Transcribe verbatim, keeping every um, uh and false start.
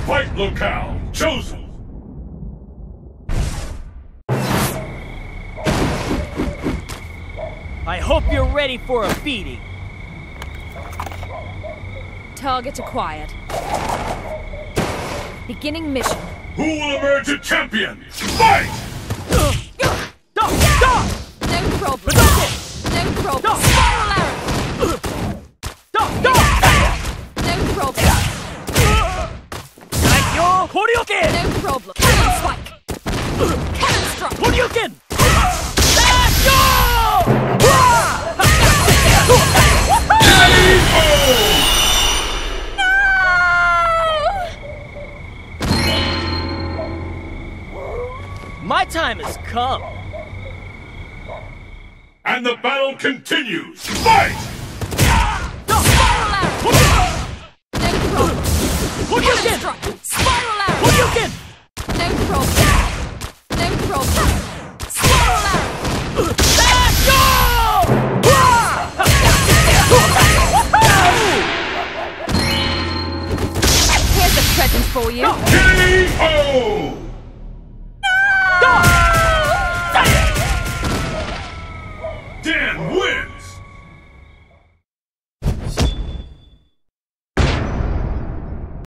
Fight locale chosen. I hope you're ready for a beating. Target acquired. Beginning mission. Who will emerge a champion? Fight! Stop! Stop! No problem. Stop! No problem. Stop! Spiral arrow. Stop! Stop! No problem. Yo, Horyuken! No problem. Cannon spike. Cannon strike. Horyuken! Let's go! My time has come. And the battle continues. Fight! Spiral arrow. No problem. Cannon strike. Spiral arrow. Horyuken! No problem. No problem. Spiral arrow. Let's go! Here's a present for you. K O